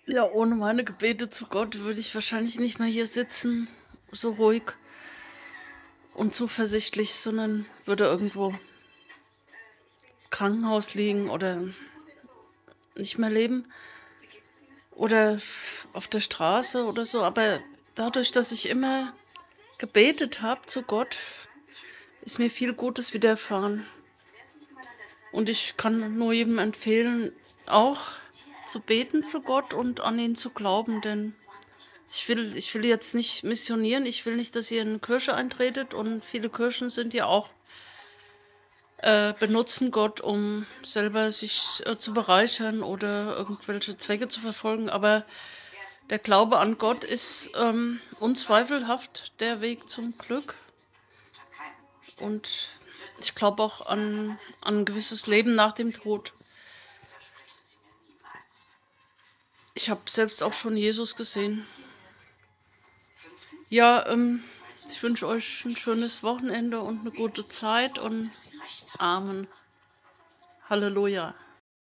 Ja, ohne meine Gebete zu Gott würde ich wahrscheinlich nicht mehr hier sitzen, so ruhig und zuversichtlich, sondern würde irgendwo im Krankenhaus liegen oder nicht mehr leben oder auf der Straße oder so. Aber dadurch, dass ich immer gebetet habe zu Gott, ist mir viel Gutes widerfahren. Und ich kann nur jedem empfehlen, auch zu beten zu Gott und an ihn zu glauben, denn ich will jetzt nicht missionieren, ich will nicht, dass ihr in 'ne Kirche eintretet, und viele Kirchen sind ja auch benutzen Gott, um selber sich zu bereichern oder irgendwelche Zwecke zu verfolgen. Aber der Glaube an Gott ist unzweifelhaft der Weg zum Glück. Und ich glaube auch an 'n gewisses Leben nach dem Tod. Ich habe selbst auch schon Jesus gesehen. Ja, ich wünsche euch ein schönes Wochenende und eine gute Zeit und Amen. Halleluja.